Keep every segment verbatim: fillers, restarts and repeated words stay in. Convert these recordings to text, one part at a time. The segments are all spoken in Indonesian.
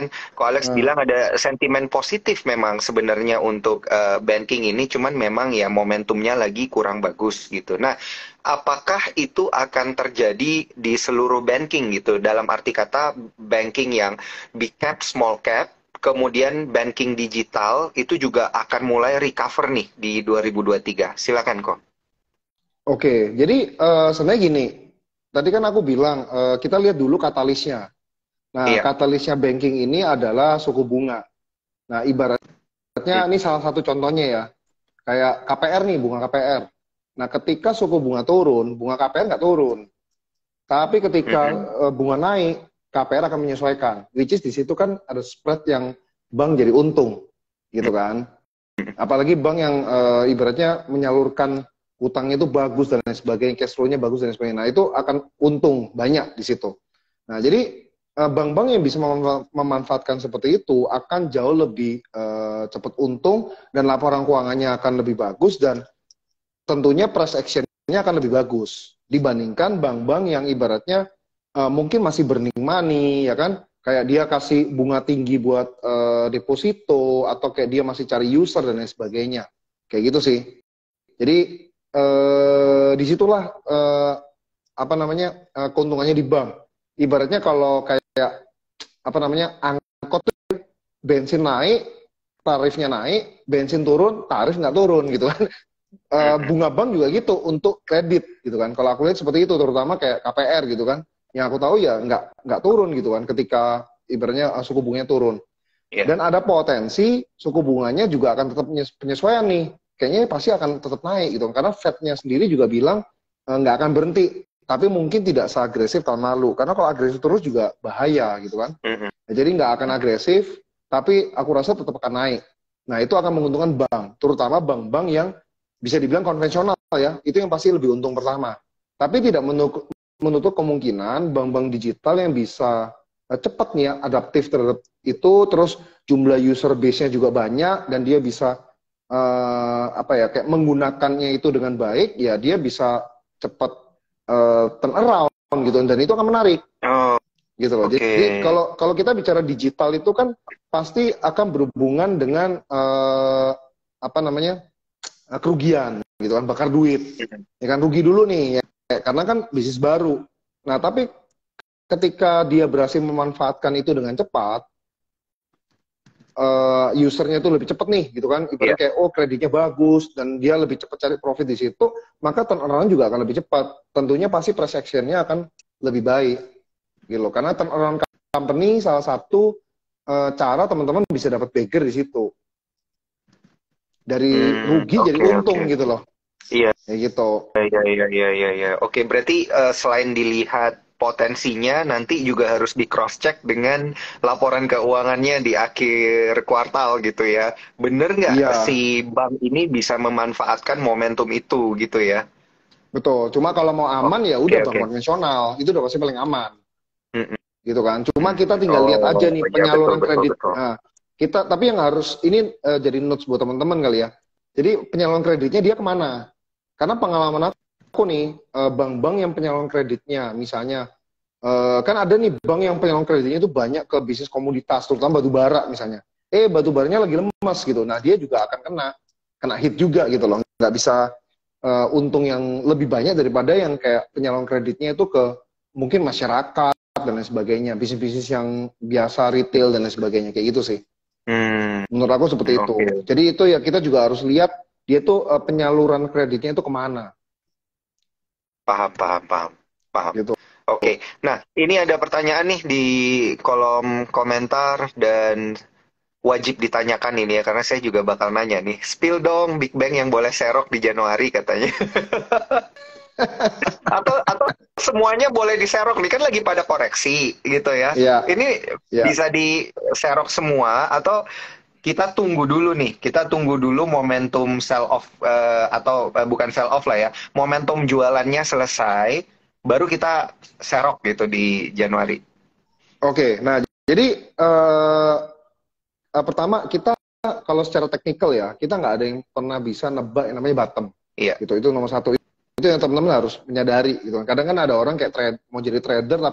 Ko Alex Nah, bilang ada sentimen positif memang sebenarnya untuk eh, banking ini, cuman memang ya momentumnya lagi kurang bagus gitu. Nah, apakah itu akan terjadi di seluruh banking gitu? Dalam arti kata banking yang big cap, small cap, kemudian banking digital itu juga akan mulai recover nih di dua ribu dua puluh tiga. Silakan kok. oke, jadi eh, sebenarnya gini, tadi kan aku bilang eh, kita lihat dulu katalisnya. Nah, Iya. katalisnya banking ini adalah suku bunga. Nah, ibaratnya ini salah satu contohnya ya, kayak K P R nih, bunga K P R. Nah, ketika suku bunga turun, bunga K P R nggak turun. Tapi ketika Mm-mm. eh, bunga naik, K P R akan menyesuaikan. Which is di situ kan ada spread yang bank jadi untung, gitu kan. Apalagi bank yang eh, ibaratnya menyalurkan utangnya itu bagus dan lain sebagainya, cash flow-nya bagus dan lain sebagainya. Nah, itu akan untung banyak di situ. Nah, jadi eh, bank-bank yang bisa mem- memanfaatkan seperti itu akan jauh lebih eh, cepat untung dan laporan keuangannya akan lebih bagus dan tentunya price action-nya akan lebih bagus dibandingkan bank-bank yang ibaratnya eh, mungkin masih burning money, ya kan? Kayak dia kasih bunga tinggi buat eh, deposito atau kayak dia masih cari user dan lain sebagainya. Kayak gitu sih. Jadi eh, disitulah eh, apa namanya eh, keuntungannya di bank. Ibaratnya kalau kayak apa namanya angkot tuh bensin naik, tarifnya naik, bensin turun, tarif nggak turun gitu kan. Eh, Mm-mm. bunga bank juga gitu untuk kredit gitu kan. Kalau aku lihat seperti itu, terutama kayak K P R gitu kan. Yang aku tahu ya nggak nggak turun gitu kan ketika ibaratnya eh, suku bunganya turun. Iya. Dan ada potensi suku bunganya juga akan tetap penyesuaian nih. Kayaknya pasti akan tetap naik gitu. Karena Fed-nya sendiri juga bilang eh, nggak akan berhenti. Tapi mungkin tidak seagresif tahun lalu. Karena kalau agresif terus juga bahaya gitu kan. Mm-mm. Nah, jadi nggak akan agresif, tapi aku rasa tetap akan naik. Nah, itu akan menguntungkan bank. Terutama bank-bank yang bisa dibilang konvensional ya. Itu yang pasti lebih untung pertama. Tapi tidak menutup, menutup kemungkinan bank-bank digital yang bisa eh, cepat nih ya, adaptif terhadap itu, terus jumlah user base-nya juga banyak, dan dia bisa eh, apa ya, kayak menggunakannya itu dengan baik, ya dia bisa cepat eh, turn around gitu, dan itu akan menarik Oh, gitu loh. oke. Jadi kalau kalau kita bicara digital itu kan pasti akan berhubungan dengan eh, apa namanya eh, kerugian gitu kan, bakar duit, Mm-mm. ya kan, rugi dulu nih ya, karena kan bisnis baru. Nah, tapi ketika dia berhasil memanfaatkan itu dengan cepat, uh, usernya itu lebih cepat nih gitu kan, Iya. ibaratnya kayak oh kreditnya bagus dan dia lebih cepat cari profit di situ, maka turnaround juga akan lebih cepat. Tentunya pasti price action-nya akan lebih baik gitu loh. Karena turnaround company salah satu uh, cara teman-teman bisa dapat bagger di situ, dari Hmm, rugi jadi oke, oke, untung gitu oke. loh, Iya, kayak gitu. iya, iya, iya, iya, iya. Oke, berarti eh, selain dilihat potensinya, nanti juga harus di cross check dengan laporan keuangannya di akhir kuartal gitu ya. Bener nggak Iya, si bank ini bisa memanfaatkan momentum itu gitu ya? betul. Cuma kalau mau aman ya udah Oke, bank oke. konvensional, itu udah pasti paling aman Mm-mm. gitu kan. Cuma kita tinggal lihat aja Oh, nih ya betul, penyaluran betul, kredit. betul. Nah, kita tapi yang harus ini eh, jadi notes buat teman-teman kali ya. Jadi penyaluran kreditnya dia kemana? Karena pengalaman aku nih, eh, bank-bank yang penyaluran kreditnya, misalnya eh, kan ada nih bank yang penyaluran kreditnya itu banyak ke bisnis komoditas, terutama batu bara misalnya. Eh batu baranya lagi lemas gitu. Nah dia juga akan kena kena hit juga gitu loh. Nggak bisa eh, untung yang lebih banyak daripada yang kayak penyaluran kreditnya itu ke mungkin masyarakat dan lain sebagainya, bisnis-bisnis yang biasa retail dan lain sebagainya kayak gitu sih. Hmm, Menurut aku seperti itu. oke. Jadi itu ya kita juga harus lihat dia tuh eh, penyaluran kreditnya itu kemana Paham, paham, paham, paham. gitu. Oke, nah ini ada pertanyaan nih di kolom komentar dan wajib ditanyakan ini ya karena saya juga bakal nanya nih. Spill dong Big Bang yang boleh serok di Januari katanya. Atau atau semuanya boleh diserok nih kan lagi pada koreksi gitu ya. Ya, Ini ya. bisa diserok semua atau kita tunggu dulu nih. Kita tunggu dulu momentum sell off eh, atau eh, bukan sell off lah ya. Momentum jualannya selesai baru kita serok gitu di Januari. Oke. Nah, jadi eh, eh, pertama kita kalau secara teknikal ya, kita nggak ada yang pernah bisa nebak yang namanya bottom. Iya. Gitu. Itu nomor satu. Itu yang teman-teman harus menyadari gitu. Kadang kan ada orang kayak trade, mau jadi trader tapi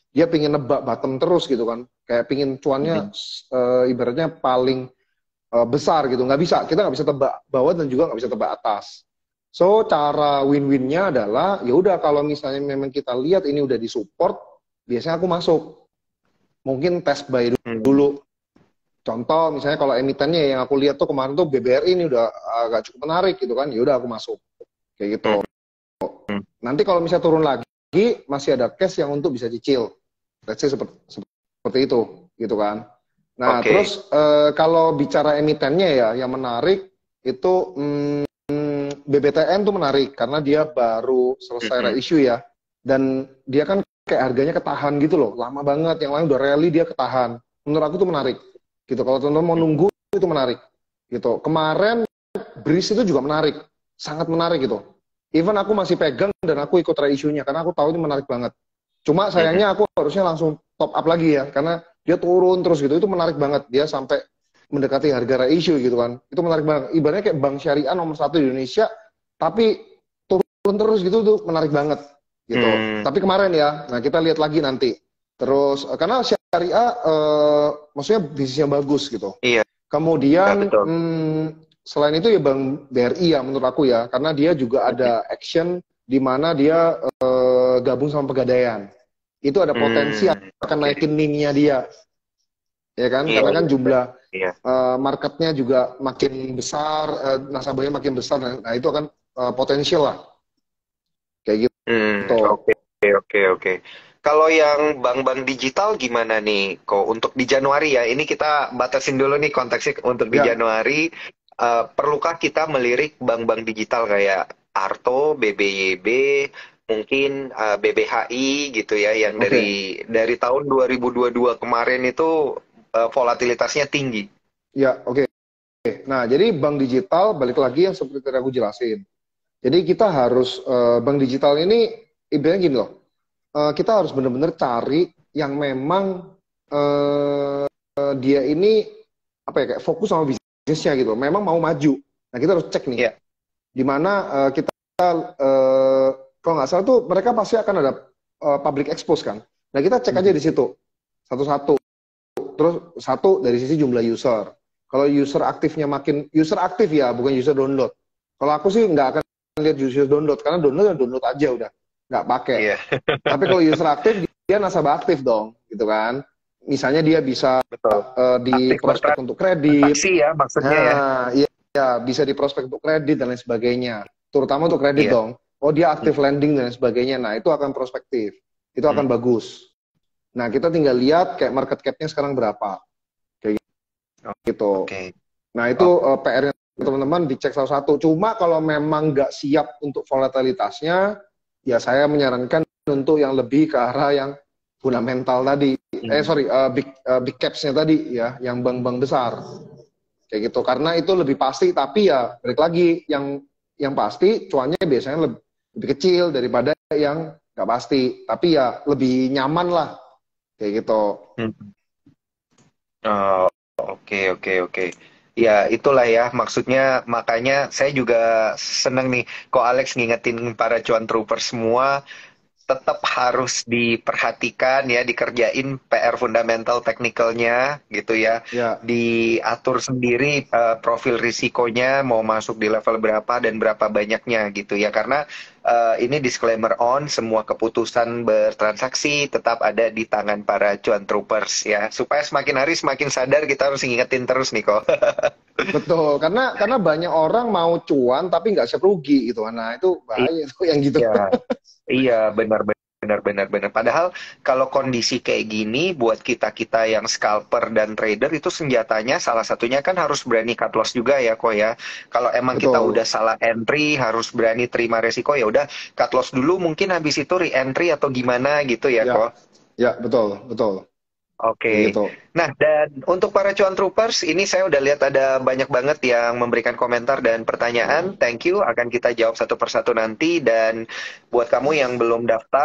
dia pingin nebak bottom terus gitu kan, kayak pingin cuannya uh, ibaratnya paling uh, besar gitu. Nggak bisa, kita nggak bisa tebak bawah dan juga nggak bisa tebak atas. So cara win-winnya adalah ya udah, kalau misalnya memang kita lihat ini udah disupport, biasanya aku masuk, mungkin test buy dulu. Contoh misalnya kalau emitennya yang aku lihat tuh kemarin tuh B B R I ini udah agak cukup menarik gitu kan, ya udah aku masuk kayak gitu. Nanti kalau misalnya turun lagi masih ada cash yang untuk bisa cicil, let's say seperti, seperti itu gitu kan. Nah okay. Terus uh, kalau bicara emitennya ya yang menarik itu hmm, B B T N tuh menarik karena dia baru selesai mm-hmm. reissue ya, dan dia kan kayak harganya ketahan gitu loh, lama banget, yang lain udah rally dia ketahan. Menurut aku tuh menarik gitu, kalau teman-teman mau nunggu itu menarik gitu. Kemarin Breeze itu juga menarik, sangat menarik gitu. Even aku masih pegang dan aku ikut reissue-nya karena aku tahu ini menarik banget. Cuma sayangnya aku harusnya langsung top up lagi ya, karena dia turun terus gitu. Itu menarik banget, dia sampai mendekati harga reissue gitu kan. Itu menarik banget. Ibaratnya kayak bank syariah nomor satu di Indonesia, tapi turun terus gitu, tuh menarik banget gitu. Hmm. Tapi kemarin ya, nah kita lihat lagi nanti. Terus karena syariah uh, maksudnya bisnisnya bagus gitu. Iya. Kemudian ya, hmm, selain itu ya Bank B R I ya menurut aku ya, karena dia juga ada action di mana dia uh, gabung sama Pegadaian. Itu ada potensi hmm, akan okay. naikin N I M-nya dia. Ya kan? Iya, karena kan jumlah iya. uh, marketnya juga makin besar, uh, nasabahnya makin besar, nah itu akan uh, potensial lah. Kayak gitu. Hmm, oke, oke, oke. Kalau yang bank-bank digital gimana nih, kok untuk di Januari ya? Ini kita batasin dulu nih konteksnya untuk di ya. Januari. Uh, perlukah kita melirik bank-bank digital kayak Arto, B B Y B, mungkin uh, B B H I gitu ya, yang okay. dari dari tahun dua ribu dua puluh dua kemarin itu uh, volatilitasnya tinggi. Ya, oke. Okay. Nah, jadi bank digital balik lagi yang seperti tadi aku jelasin. Jadi kita harus uh, bank digital ini ibaratnya gini loh. Uh, kita harus benar-benar cari yang memang uh, uh, dia ini apa ya, kayak fokus sama bisnisnya gitu, memang mau maju. Nah kita harus cek nih, yeah. dimana uh, kita uh, kalau nggak salah tuh mereka pasti akan ada uh, public expose kan. Nah kita cek aja di situ satu-satu. Terus satu dari sisi jumlah user. Kalau user aktifnya makin user aktif ya, bukan user download. Kalau aku sih nggak akan lihat user download, karena download download aja udah, nggak pakai. Yeah. Tapi kalau user aktif, dia nasabah aktif dong, gitu kan. Misalnya dia bisa uh, di aktif prospek untuk kredit. Taksi ya maksudnya nah, ya. Iya, ya, bisa di prospek untuk kredit dan lain sebagainya. Terutama untuk kredit yeah. dong. Oh dia aktif hmm. lending dan lain sebagainya. Nah itu akan prospektif. Itu akan hmm. bagus. Nah kita tinggal lihat kayak market cap-nya sekarang berapa. Kayak gitu. Okay. Nah itu oh. uh, P R-nya teman-teman dicek salah satu. Cuma kalau memang nggak siap untuk volatilitasnya, ya saya menyarankan untuk yang lebih ke arah yang fundamental tadi. Hmm. Eh sorry, uh, big uh, big caps-nya tadi ya, yang bank-bank besar. Kayak gitu. Karena itu lebih pasti, tapi ya balik lagi yang yang pasti cuannya biasanya lebih, lebih kecil daripada yang nggak pasti. Tapi ya lebih nyaman lah. Kayak gitu. Hmm. Oh, oke, oke, oke. Ya, itulah ya maksudnya, makanya saya juga seneng nih kok Alex ngingetin para cuan trooper semua tetap harus diperhatikan ya, dikerjain P R fundamental teknikalnya gitu ya, ya. Diatur sendiri uh, profil risikonya mau masuk di level berapa dan berapa banyaknya gitu ya, karena uh, ini disclaimer on, semua keputusan bertransaksi tetap ada di tangan para cuan troopers ya, supaya semakin hari semakin sadar, kita harus ngingetin terus nih kok. Betul, karena karena banyak orang mau cuan tapi nggak siap rugi gitu, nah itu bahaya itu yang gitu. Ya. Iya, benar, benar, benar, benar. Padahal kalau kondisi kayak gini, buat kita-kita yang scalper dan trader itu senjatanya salah satunya kan harus berani cut loss juga ya, kok ya. Kalau emang betul. Kita udah salah entry, harus berani terima resiko, ya udah cut loss dulu, mungkin habis itu re-entry atau gimana gitu ya, ya. Kok. Ya, betul, betul. Oke, okay. Gitu. Nah dan untuk para cuan troopers, ini saya udah lihat ada banyak banget yang memberikan komentar dan pertanyaan. Thank you, akan kita jawab satu persatu nanti. Dan buat kamu yang belum daftar,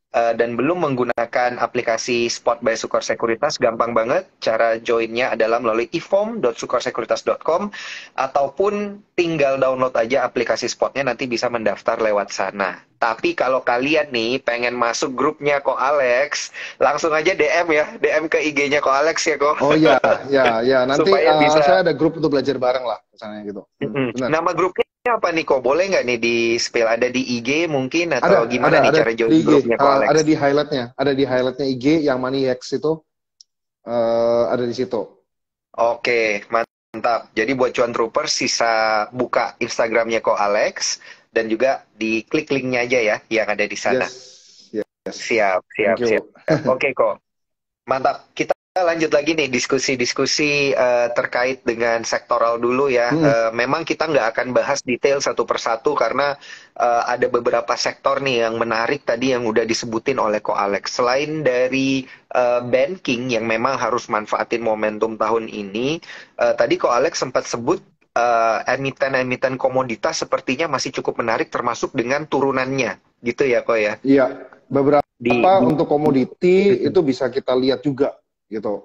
uh, dan belum menggunakan aplikasi Spot by Sukor Sekuritas, gampang banget. Cara joinnya adalah melalui i f o m dot sukor sekuritas dot com ataupun tinggal download aja aplikasi Spotnya, nanti bisa mendaftar lewat sana. Tapi kalau kalian nih pengen masuk grupnya Ko Alex, langsung aja D M ya, D M ke I G-nya Ko Alex ya Ko. Oh iya, ya, ya. Nanti Supaya uh, bisa. saya ada grup untuk belajar bareng lah, misalnya gitu. Hmm, benar. Nama grupnya apa nih Ko? Boleh nggak nih di spill? Ada di I G mungkin atau Ada, gimana ada, nih ada cara join di I G. grupnya Ko Uh, Alex? ada di highlightnya, ada di highlightnya I G yang Money Hacks itu uh, ada di situ. Oke, mantap. Jadi buat cuan troopers sisa buka Instagramnya Ko Alex dan juga diklik linknya aja ya yang ada di sana. Yes, yes. Siap, siap, Thank you. siap. Oke Ko, mantap. Kita lanjut lagi nih diskusi-diskusi uh, terkait dengan sektoral dulu ya. Hmm. Uh, memang kita nggak akan bahas detail satu persatu karena uh, ada beberapa sektor nih yang menarik tadi yang udah disebutin oleh Ko Alex. Selain dari uh, banking yang memang harus manfaatin momentum tahun ini, uh, tadi Ko Alex sempat sebut uh, emiten-emiten komoditas sepertinya masih cukup menarik termasuk dengan turunannya, gitu ya Ko ya? Iya, beberapa Di, di, untuk komoditi itu bisa kita lihat juga gitu.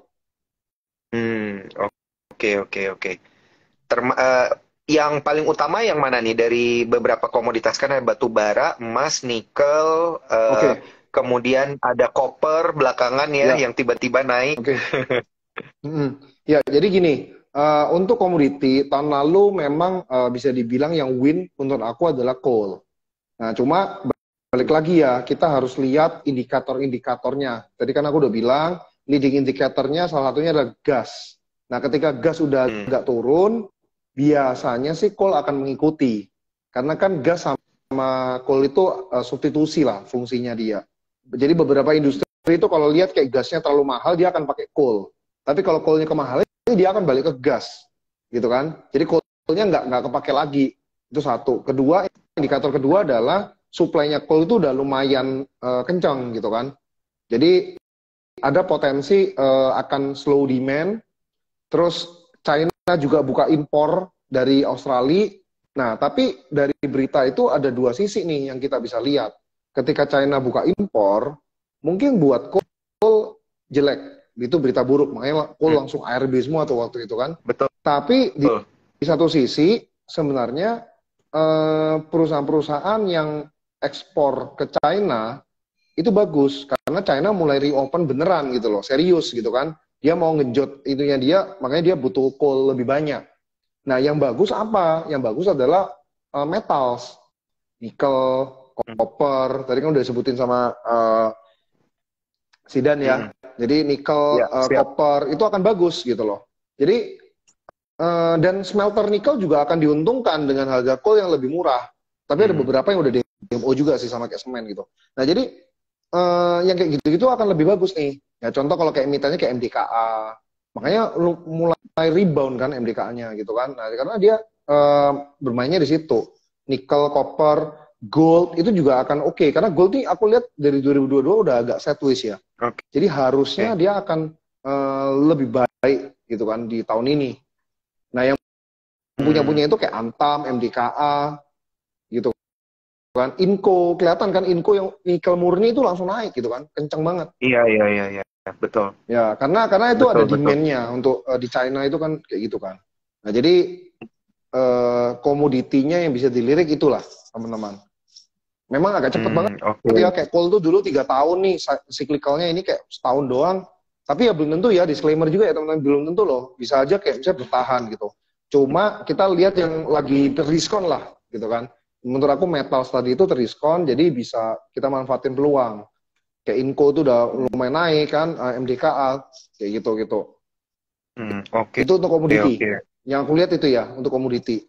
Hmm, oke oke oke. Terma, eh, yang paling utama yang mana nih dari beberapa komoditas, kan ada batu bara, emas, nikel, eh, Oke. kemudian ada koper belakangan ya, Ya. yang tiba-tiba naik. Oke. Hmm. Ya, jadi gini, uh, untuk komoditi tahun lalu memang uh, bisa dibilang yang win menurut aku adalah coal. Nah, cuma balik lagi ya, kita harus lihat indikator-indikatornya. Tadi kan aku udah bilang, leading indikatornya salah satunya adalah gas. Nah, ketika gas udah Hmm. agak turun, biasanya sih coal akan mengikuti. Karena kan gas sama coal itu uh, substitusi lah fungsinya dia. Jadi beberapa industri itu kalau lihat kayak gasnya terlalu mahal, dia akan pakai coal. Tapi kalau coalnya kemahalan, dia akan balik ke gas. Gitu kan. Jadi coalnya nggak, nggak kepake lagi. Itu satu. Kedua, indikator kedua adalah supply-nya coal itu udah lumayan uh, kencang gitu kan. Jadi ada potensi uh, akan slow demand, terus China juga buka impor dari Australia. Nah, tapi dari berita itu ada dua sisi nih yang kita bisa lihat. Ketika China buka impor, mungkin buat coal jelek, itu berita buruk, makanya coal Hmm. langsung A R B semua tuh waktu itu kan. Betul. Tapi di, Betul. di satu sisi sebenarnya uh, perusahaan-perusahaan yang ekspor ke China itu bagus karena China mulai reopen beneran gitu loh, serius gitu kan. Dia mau ngejot itunya dia, makanya dia butuh coal lebih banyak. Nah, yang bagus apa? Yang bagus adalah uh, metals, nikel, copper. Tadi kan udah disebutin sama uh, Sidan ya. Hmm. Jadi nikel, Ya, uh, siap. copper itu akan bagus gitu loh. Jadi uh, dan smelter nikel juga akan diuntungkan dengan harga coal yang lebih murah. Tapi ada Hmm. beberapa yang udah D M O juga sih sama kayak semen gitu. Nah, jadi Uh, yang kayak gitu-gitu akan lebih bagus nih. Ya contoh kalau kayak emitennya kayak M D K A. Makanya lu mulai rebound kan M D K A-nya gitu kan. Nah, karena dia uh, bermainnya di situ. Nikel, copper, gold itu juga akan oke. Okay. Karena gold nih aku lihat dari dua ribu dua puluh dua udah agak sideways ya. Oke. Jadi harusnya Oke. dia akan uh, lebih baik gitu kan di tahun ini. Nah, yang punya-punya itu kayak Antam, M D K A gitu kan. Inco, kelihatan kan Inco yang nikel murni itu langsung naik gitu kan, kenceng banget. Iya iya iya iya, betul. Ya, karena karena itu Betul, ada betul. demand-nya untuk uh, di China itu kan kayak gitu kan. Nah, jadi uh, komoditinya yang bisa dilirik itulah, teman-teman. Memang agak cepet Hmm, banget. oke. Ya kayak coal tuh dulu tiga tahun nih siklikalnya, ini kayak setahun doang. Tapi ya belum tentu ya, disclaimer juga ya teman-teman, belum tentu loh. Bisa aja kayak bisa bertahan gitu. Cuma kita lihat yang lagi terdiskon lah gitu kan. Menurut aku metals tadi itu terdiskon, jadi bisa kita manfaatin peluang. Kayak Inco itu udah lumayan naik kan, M D K A, kayak gitu-gitu. Hmm, oke. Itu untuk komoditi. Oke, oke. Yang aku lihat itu ya, untuk komoditi.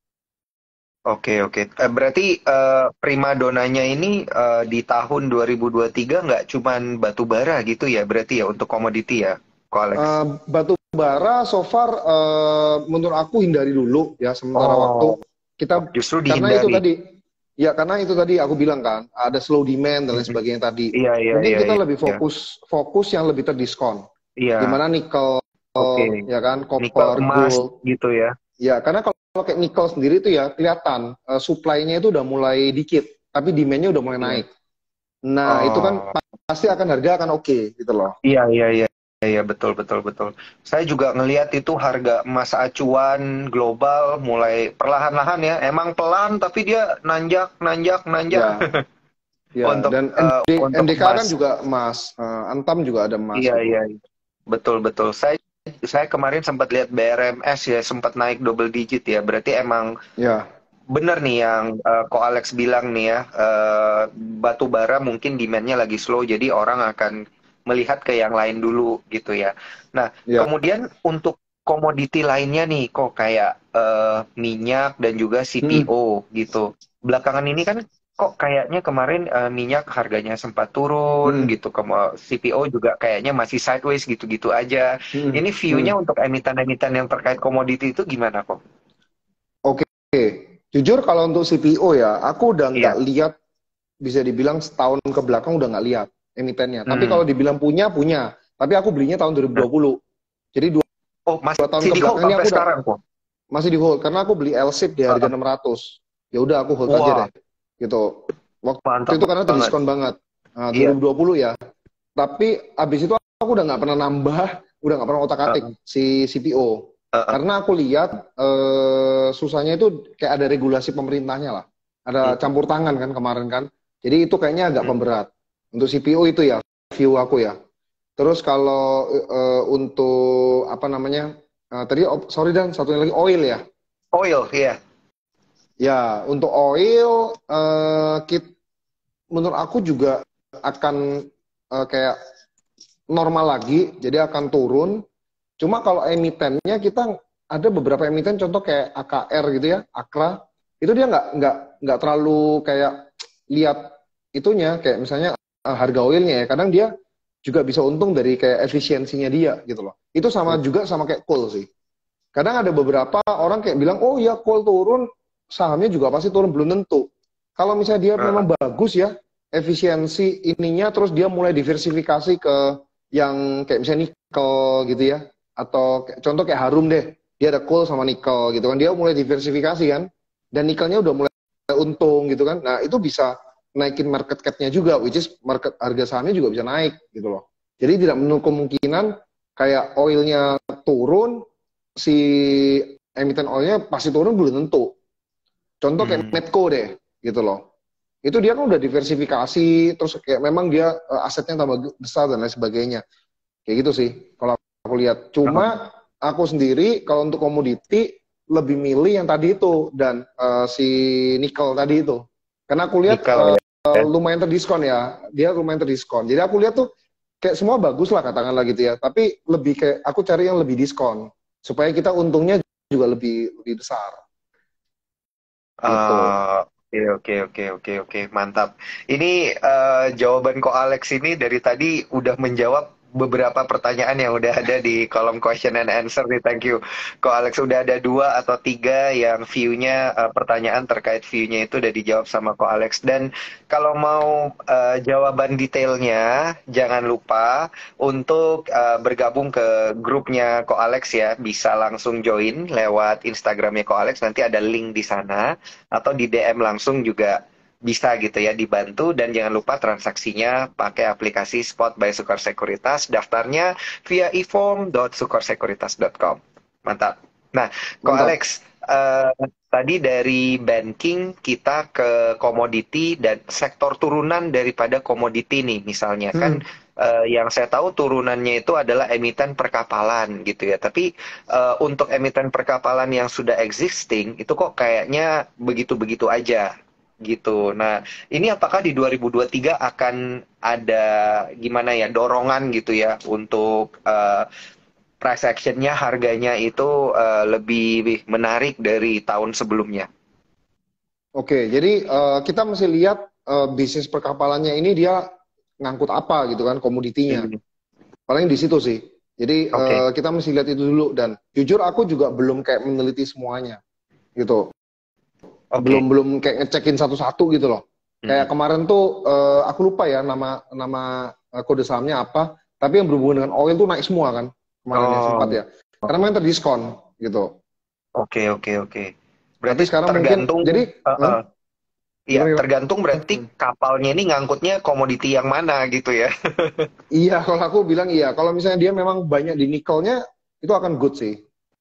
Oke, oke. Eh, berarti eh, primadonanya ini eh, di tahun dua ribu dua puluh tiga nggak cuman batu bara gitu ya, berarti ya untuk komoditi ya, Ko Alex? Uh, batu bara so far uh, menurut aku hindari dulu ya sementara Oh. waktu. Kita Justru karena itu dihindari. tadi ya karena itu tadi aku bilang kan ada slow demand dan lain Mhm. sebagainya tadi. Iya, iya, Mungkin iya, kita iya. lebih fokus fokus yang lebih terdiskon. Iya. Dimana nikel, Oke. ya kan, Nikel, copper, emas gold. gitu ya. Ya, karena kalau kalau kayak nikel sendiri itu ya kelihatan uh, supply-nya itu udah mulai dikit, tapi demand-nya udah mulai Iya. naik. Nah, itu kan Oh, pasti akan harga akan oke gitu loh. iya iya iya iya betul betul betul. Saya juga ngelihat itu harga emas acuan global mulai perlahan-lahan ya. Emang pelan tapi dia nanjak nanjak nanjak Ya, ya. untuk Dan eh, N D, untuk N D K kan emas. juga emas, Eh, Antam juga ada emas Iya iya gitu. iya. Betul betul. Saya saya kemarin sempat lihat B R M S ya sempat naik double digit ya. Berarti emang Ya, bener nih yang eh, Ko Alex bilang nih ya, eh, batu bara mungkin demand-nya lagi slow, jadi orang akan melihat ke yang lain dulu gitu ya. Nah, ya. kemudian untuk komoditi lainnya nih, kok kayak eh, minyak dan juga Hmm, C P O gitu. Belakangan ini kan kok kayaknya kemarin eh, minyak harganya sempat turun hmm, gitu, Kemo- C P O juga kayaknya masih sideways gitu-gitu aja. hmm, Ini view-nya hmm. untuk emiten-emiten yang terkait komoditi itu gimana kok? Oke, jujur kalau untuk C P O ya, aku udah nggak Iya. lihat, bisa dibilang setahun ke belakang udah nggak lihat emitennya. Tapi Hmm. kalau dibilang punya, punya. Tapi aku belinya tahun dua ribu dua puluh. Jadi dua, Oh, dua tahun masih ke di hold belakang ini sampai aku udah sekarang kok. masih di hold karena aku beli L S I P di harga Heeh. enam ratus. Ya udah aku hold aja Wah, deh. Gitu. Waktu mantap itu karena banget. terdiskon banget. Nah, Iya. dua ribu dua puluh ya. Tapi abis itu aku udah nggak pernah nambah, udah nggak pernah otak-atik Heeh, si C P O. heeh. Karena aku lihat eh, susahnya itu kayak ada regulasi pemerintahnya lah. Ada Mhm, campur tangan kan kemarin kan. Jadi itu kayaknya agak mhm. pemberat. Untuk C P O itu ya, view aku ya. Terus kalau eh, untuk apa namanya, eh, tadi op- sorry dan satunya lagi oil ya. Oil, iya. Ya, untuk oil, eh, kit- menurut aku juga akan eh, kayak normal lagi, jadi akan turun. Cuma kalau emitennya kita ada beberapa emiten, contoh kayak A K R gitu ya, Akra, itu dia nggak nggak nggak terlalu kayak lihat itunya, kayak misalnya eh, harga oilnya ya. Kadang dia juga bisa untung dari kayak efisiensinya dia gitu loh. Itu sama Oh, juga sama kayak coal sih. Kadang ada beberapa orang kayak bilang, oh ya coal turun, sahamnya juga pasti turun, belum tentu. Kalau misalnya dia heeh, memang bagus ya, efisiensi ininya, terus dia mulai diversifikasi ke yang kayak misalnya nikel gitu ya, atau kayak- contoh kayak Harum deh, dia ada coal sama nikel gitu kan, dia mulai diversifikasi kan, dan nikelnya udah mulai untung gitu kan, nah itu bisa naikin market cap-nya juga, which is market harga sahamnya juga bisa naik gitu loh. Jadi tidak menutup kemungkinan kayak oilnya turun, si emiten oilnya pasti turun belum tentu. Contoh kayak mmm, Medco deh, gitu loh. Itu dia kan udah diversifikasi, terus kayak memang dia eh, asetnya tambah besar dan lain sebagainya. Kayak gitu sih, kalau aku lihat. heeh. Cuma aku sendiri kalau untuk komoditi lebih milih yang tadi itu dan eh, si nikel tadi itu. Karena aku lihat Nikel eh, ya. lumayan terdiskon ya, dia lumayan terdiskon. Jadi aku lihat tuh kayak semua bagus lah katakanlah gitu ya. Tapi lebih kayak aku cari yang lebih diskon supaya kita untungnya juga lebih lebih besar gitu. Ah, oke oke oke oke oke, mantap. Ini eh, jawaban Ko Alex ini dari tadi udah menjawab beberapa pertanyaan yang udah ada di kolom question and answer nih. Thank you. Ko Alex udah ada dua atau tiga yang view-nya eh, pertanyaan terkait view-nya itu udah dijawab sama Ko Alex. Dan kalau mau eh, jawaban detailnya, jangan lupa untuk eh, bergabung ke grupnya Ko Alex ya. Bisa langsung join lewat Instagramnya Ko Alex. Nanti ada link di sana atau di D M langsung juga bisa gitu ya dibantu dan jangan lupa transaksinya pakai aplikasi Spot by Sukor Sekuritas daftarnya via i form dot sukor sekuritas dot com. Mantap. Nah, Ko Mantap. Alex, eh, tadi dari banking kita ke komoditi dan sektor turunan daripada komoditi nih misalnya kan Hmm. eh, yang saya tahu turunannya itu adalah emiten perkapalan gitu ya. Tapi eh, untuk emiten perkapalan yang sudah existing itu kok kayaknya begitu-begitu aja gitu. Nah, ini apakah di dua ribu dua puluh tiga akan ada gimana ya dorongan gitu ya untuk eh, price actionnya harganya itu eh, lebih menarik dari tahun sebelumnya. Oke, jadi eh, kita mesti lihat eh, bisnis perkapalannya ini dia ngangkut apa gitu kan komoditinya. Hmm, Paling di situ sih. Jadi Oke, eh, kita mesti lihat itu dulu dan jujur aku juga belum kayak meneliti semuanya gitu. Belum oke. belum kayak ngecekin satu-satu gitu loh. Kayak Hmm. kemarin tuh eh, aku lupa ya nama nama eh, kode sahamnya apa, tapi yang berhubungan dengan oil tuh naik semua kan kemarin ya sempat Oh, ya. Karena memang terdiskon gitu. oke oke oke. Tapi Berarti sekarang mungkin tergantung. jadi eh, eh, eh. Iya, Kira-kira. tergantung berarti Hmm. kapalnya ini ngangkutnya komoditi yang mana gitu ya. Iya, kalau aku bilang iya. Kalau misalnya dia memang banyak di nikelnya, itu akan good sih.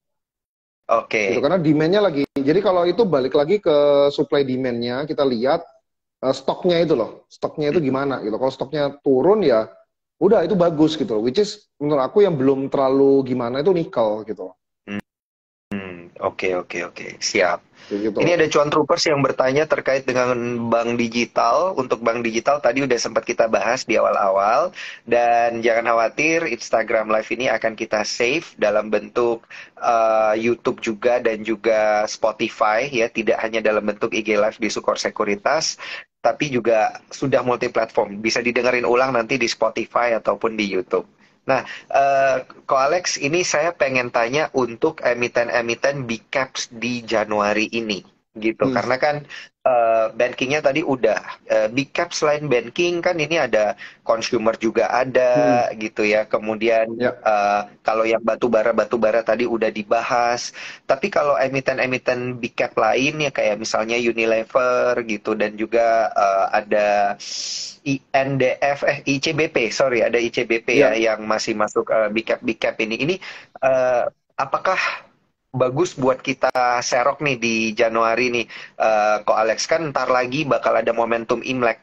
Gitu, Oke. karena demand-nya lagi. Jadi kalau itu balik lagi ke supply demand-nya, kita lihat eh, stoknya itu loh. Stoknya itu gimana gitu. Kalau stoknya turun ya, udah itu bagus gitu. Which is menurut aku yang belum terlalu gimana itu nikel gitu. Hmm, oke oke oke, siap. Kayak gitu. Ini ada cuan troopers yang bertanya terkait dengan bank digital. Untuk bank digital tadi udah sempat kita bahas di awal-awal. Dan jangan khawatir, Instagram Live ini akan kita save dalam bentuk eh, YouTube juga dan juga Spotify ya. Tidak hanya dalam bentuk I G Live di Sukor Sekuritas, tapi juga sudah multi platform. Bisa didengerin ulang nanti di Spotify ataupun di YouTube. Nah, eh, Ko Alex, ini saya pengen tanya untuk emiten-emiten big caps di Januari ini, gitu. Hmm. Karena kan eh, bankingnya tadi udah eh, big cap selain banking kan ini ada consumer juga Hmm. ada, gitu ya. Kemudian Ya. eh, kalau yang batubara batubara tadi udah dibahas. Tapi kalau emiten-emiten big cap lain ya kayak misalnya Unilever gitu dan juga eh, ada I N D F eh I C B P sorry ada I C B P ya Ya. yang masih masuk eh, big cap big cap ini ini eh, apakah bagus buat kita serok nih di Januari nih eh, Ko Alex kan ntar lagi bakal ada momentum Imlek.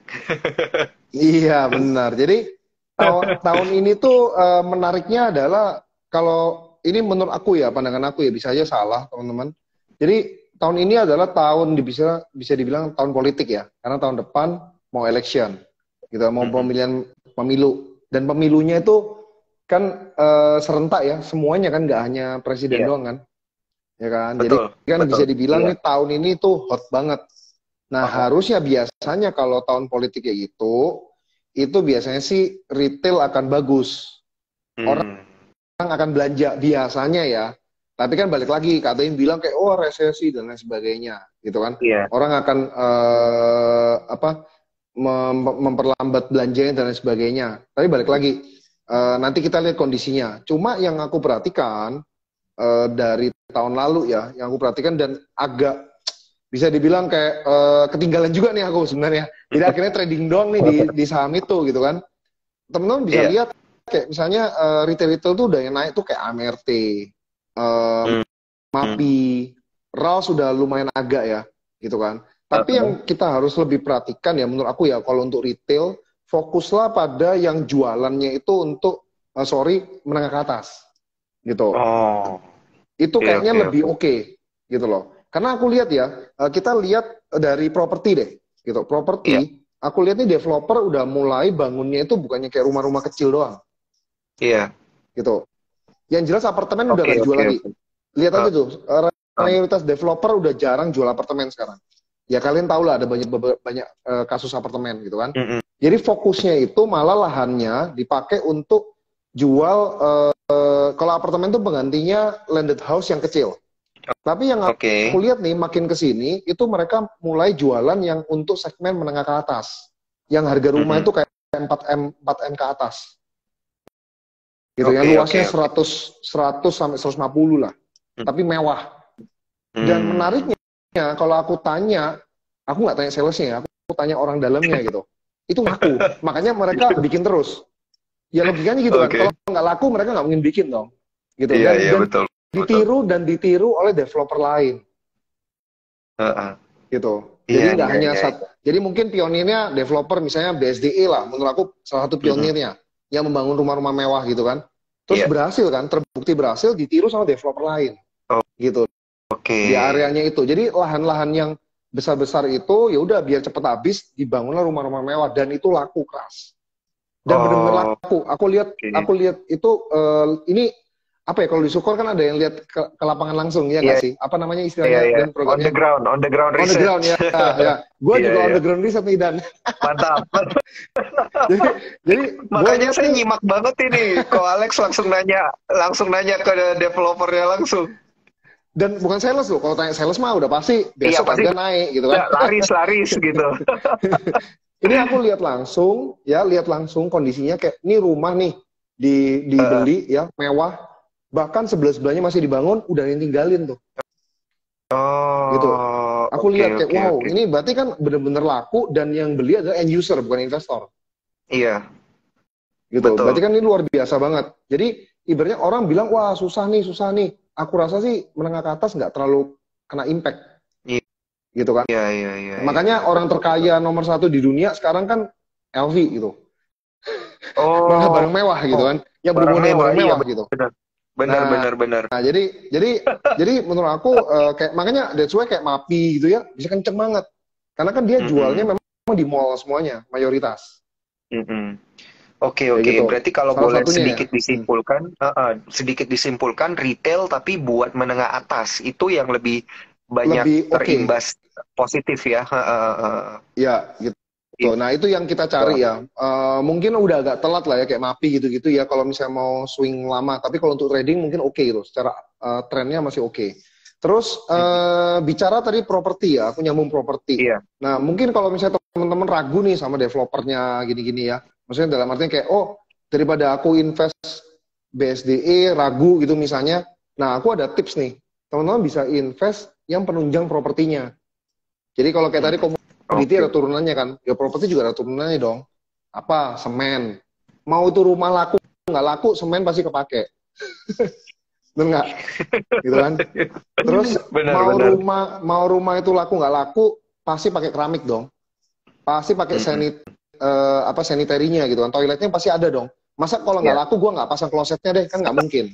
Iya, benar. Jadi tahun tahun ini tuh eh, menariknya adalah kalau ini menurut aku ya, pandangan aku ya, bisa aja salah, teman-teman. Jadi tahun ini adalah tahun di- bisa bisa dibilang tahun politik ya, karena tahun depan mau election, gitu, mau Mm-mm. pemilihan pemilu dan pemilunya itu kan eh, serentak ya, semuanya kan nggak hanya presiden Iya doang kan, ya kan. Jadi betul kan betul bisa dibilang iya. nih tahun ini tuh hot banget. Nah, Oh. harusnya biasanya kalau tahun politik kayak gitu, itu biasanya sih retail akan bagus. Orang Hmm. akan belanja biasanya ya. Tapi kan balik lagi, katanya bilang kayak, oh resesi dan lain sebagainya, gitu kan. Iya. Orang akan eh, apa mem- memperlambat belanjanya dan lain sebagainya. Tapi balik lagi, eh, nanti kita lihat kondisinya. Cuma yang aku perhatikan eh, dari tahun lalu ya, yang aku perhatikan dan agak bisa dibilang kayak eh, ketinggalan juga nih aku sebenarnya. Jadi akhirnya trading doang nih di, di saham itu gitu kan. Teman-teman bisa Iya. lihat kayak misalnya eh, retail-retail tuh udah yang naik tuh kayak A M R T, eh, Hmm. MAPI, R A L sudah lumayan agak ya gitu kan. Tapi yang Uh-uh. kita harus lebih perhatikan ya menurut aku ya kalau untuk retail fokuslah pada yang jualannya itu untuk eh, sorry menengah ke atas gitu. Oh. Itu Oke kayaknya oke lebih oke. oke gitu loh. Karena aku lihat ya, eh, kita lihat dari properti deh, gitu. Iya. Properti, aku lihat nih developer udah mulai bangunnya itu bukannya kayak rumah-rumah kecil doang, Iya. gitu. Yang jelas apartemen udah Oke nggak dijual oke lagi. oke. Lihat aja Uh, tuh, eh, uh. mayoritas developer udah jarang jual apartemen sekarang. Ya kalian tahu lah ada banyak banyak eh, kasus apartemen gitu kan. Mm-mm. Jadi fokusnya itu malah lahannya dipakai untuk jual. Eh, kalau apartemen tuh penggantinya landed house yang kecil. Tapi yang aku Oke. lihat nih makin ke sini itu mereka mulai jualan yang untuk segmen menengah ke atas. Yang harga rumah Mm-mm. itu kayak empat M empat M ke atas. Gitu yang Oke oke luasnya oke. seratus seratus sampai seratus lima puluh lah. Tapi mewah. Dan Hmm. menariknya kalau aku tanya, aku nggak tanya salesnya ya, aku tanya orang dalamnya gitu. Itu laku. Makanya mereka bikin terus. Ya logikanya gitu kan. Kalau Oke. nggak laku mereka nggak mungkin bikin dong. Gitu. Iya Dan iya dan betul betul. ditiru dan ditiru oleh developer lain. Heeh. Gitu. Iya Jadi nggak iya hanya iya. satu. Jadi mungkin pionirnya developer misalnya B S D E lah, menurut aku salah satu Mm-mm. pionirnya yang membangun rumah-rumah mewah gitu kan. Terus Iya. berhasil kan, terbukti berhasil ditiru sama developer lain Oh, gitu oke. di areanya itu. Jadi lahan-lahan yang besar-besar itu ya udah biar cepet habis dibangunlah rumah-rumah mewah dan itu laku keras. Dan benar-benar Oh, laku. Aku lihat oke. aku lihat itu eh, ini apa ya kalau di Sukor kan ada yang lihat ke, ke lapangan langsung ya Iya nggak sih? Apa namanya iya istilahnya iya. dan On the programnya? ground, on the ground On the ground research. ya, ya. Gue Iya juga on iya. the ground riset nih dan Mantap. jadi jadi gue Makanya lihat saya nih nyimak banget ini. Ko Alex langsung nanya, langsung nanya ke developernya langsung. dan bukan sales loh. Kalau tanya sales mah udah pasti Iya besok pasti harga naik gitu kan. udah laris laris gitu. Ini aku lihat langsung ya, lihat langsung kondisinya kayak ini rumah nih di Heeh. dibeli ya mewah, bahkan sebelah sebelahnya masih dibangun, udah yang tinggalin tuh Oh, gitu. Aku oke, lihat kayak, oke, wow, oke. ini berarti kan bener-bener laku dan yang beli adalah end user, bukan investor. Iya, Gitu. Berarti betul. kan ini luar biasa banget. Jadi ibaratnya orang bilang, wah susah nih, susah nih. Aku rasa sih menengah ke atas nggak terlalu kena impact, Iya, gitu kan. iya, iya, iya, iya, iya, Makanya orang betul, betul. terkaya nomor satu di dunia sekarang kan L V gitu. Malah Oh, barang mewah gitu oh, kan. Yang barang berhubungan dengan mewah, barang iya mewah gitu. benar, benar, Nah, benar, benar. nah jadi jadi jadi menurut aku eh, kayak makanya that's why kayak Mapi gitu ya bisa kenceng banget. Karena kan dia jualnya Mm-mm, memang di mall semuanya, mayoritas. mm-mm. Oke, Kayak oke. gitu. Berarti kalau Salah boleh satunya ya. sedikit Hmm. disimpulkan, uh, uh, sedikit disimpulkan retail tapi buat menengah atas itu yang lebih banyak Lebih oke. terimbas positif ya. Uh, uh, uh. Ya, gitu. Iya. Nah, itu yang kita cari ya. Eh, mungkin udah agak telat lah ya kayak Mapi gitu-gitu ya kalau misalnya mau swing lama. Tapi kalau untuk trading mungkin oke gitu. Secara eh, trennya masih oke. Terus Mm-mm. eh, bicara tadi properti ya, aku nyambung properti. Iya. Nah, mungkin kalau misalnya teman-teman ragu nih sama developernya gini-gini ya. Maksudnya dalam artinya kayak, oh daripada aku invest B S D E ragu gitu misalnya. Nah, aku ada tips nih. Teman-teman bisa invest yang penunjang propertinya. Jadi kalau kayak tadi Mm-mm. komoditi ada Oke. turunannya kan, ya properti juga ada turunannya dong. Apa? Semen. Mau itu rumah laku nggak laku, semen pasti kepake. Bener nggak? Gitu kan? Terus mau Benar-benar. rumah mau rumah itu laku nggak laku, pasti pakai keramik dong. Pasti pakai Mm-mm. sanit eh, apa sanitarinya gitu kan. Toiletnya pasti ada dong. Masa kalau nggak Ya, laku gua nggak pasang klosetnya deh, kan nggak mungkin.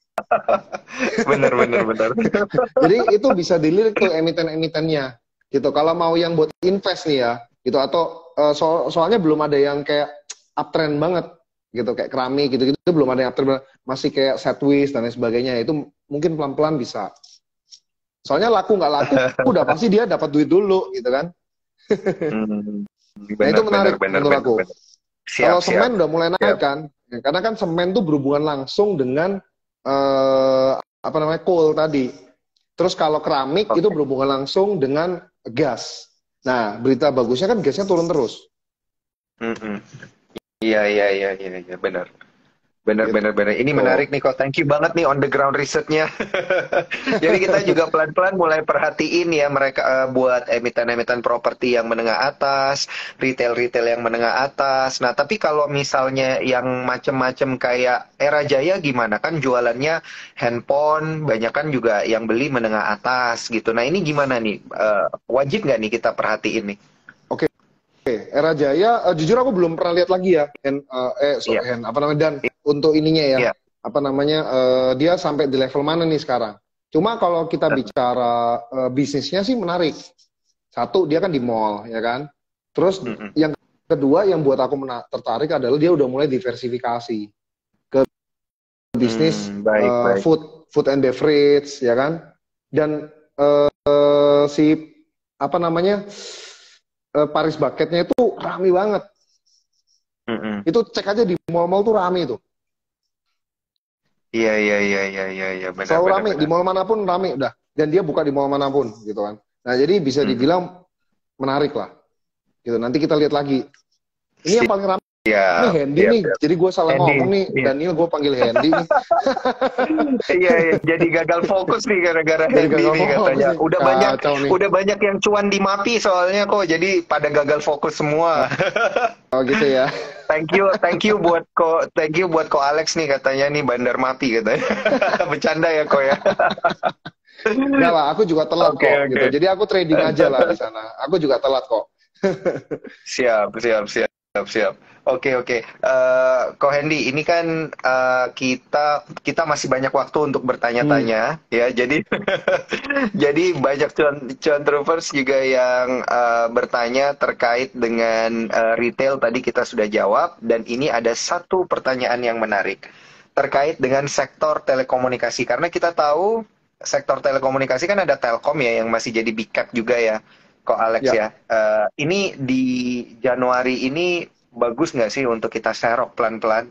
benar, benar, benar. Jadi itu bisa dilirik tuh emiten-emitennya gitu. Kalau mau yang buat invest nih ya, gitu atau eh, so- soalnya belum ada yang kayak uptrend banget gitu kayak keramik gitu-gitu belum ada yang uptrend banget. Masih kayak Setwist dan lain sebagainya. Itu mungkin pelan-pelan bisa. Soalnya laku nggak laku udah pasti dia dapat duit dulu gitu kan. Hmm, Nah, itu benar, benar, menarik benar, menurut benar, aku. benar. Siap, Kalau siap, semen udah mulai naik siap. kan, ya, karena kan semen tuh berhubungan langsung dengan eh, apa namanya coal tadi. Terus kalau keramik itu Oke. berhubungan langsung dengan gas. Nah, berita bagusnya kan gasnya turun terus. Mm-mm. Iya, iya, iya, iya, iya, benar. Benar, Gitu. benar, benar. Ini menarik nih kok. Thank you banget nih on the ground research-nya. Jadi kita juga pelan-pelan mulai perhatiin ya mereka eh, buat emiten-emiten properti yang menengah atas, retail-retail yang menengah atas. Nah, tapi kalau misalnya yang macem-macem kayak Era Jaya gimana? Kan jualannya handphone, banyak kan juga yang beli menengah atas gitu. Nah, ini gimana nih? Eh, wajib nggak nih kita perhatiin nih? Oke, Era Jaya, eh, jujur aku belum pernah lihat lagi ya, hand, eh, eh, so, Iya, hand, apa namanya, dan untuk ininya ya, iya. apa namanya, eh, dia sampai di level mana nih sekarang. Cuma kalau kita bicara eh, bisnisnya sih menarik. Satu, dia kan di mall, ya kan? Terus Mm-mm. yang kedua yang buat aku mena- tertarik adalah dia udah mulai diversifikasi ke bisnis Hmm, baik, eh, baik. food, food and beverage, ya kan? Dan eh, si apa namanya eh, Paris Bucketnya itu rame banget. Mm-mm. Itu cek aja di mall-mall tuh rame itu. Iya, iya, iya, iya, iya, iya, benar, Selalu benar, rame di benar. mall manapun rame udah. Dan dia buka di mall manapun gitu kan. Nah, jadi bisa Mm-mm. dibilang menarik lah. Gitu. Nanti kita lihat lagi. Ini yang paling rame nih Siap, Hendy siap, nih. siap. Jadi gue salah Andy, ngomong nih. iya. Daniel gue panggil Hendy nih. Iya, iya, jadi gagal fokus nih gara-gara Jadi Handy gagal nih fokus katanya. nih. Udah banyak, Kacau nih. udah banyak yang cuan di Mapi soalnya kok, jadi pada gagal fokus semua. Oh gitu ya. Thank you, thank you buat ko, thank you buat ko Alex nih katanya nih Bandar Mapi katanya. Bercanda ya kok ya. Enggak lah, aku juga telat Oke, kok gitu. oke. Jadi aku trading aja lah di sana. Aku juga telat kok. Siap, siap, siap, siap. Oke, oke. Eh, Ko Hendy, ini kan eh, kita kita masih banyak waktu untuk Hmm. bertanya-tanya, ya. Jadi jadi banyak cuan cuan troopers juga yang eh, bertanya terkait dengan eh, retail tadi kita sudah jawab, dan ini ada satu pertanyaan yang menarik terkait dengan sektor telekomunikasi karena kita tahu sektor telekomunikasi kan ada Telkom ya yang masih jadi big cap juga ya. Kok Alex Ya. ya. Eh, ini di Januari ini bagus nggak sih untuk kita serok pelan-pelan?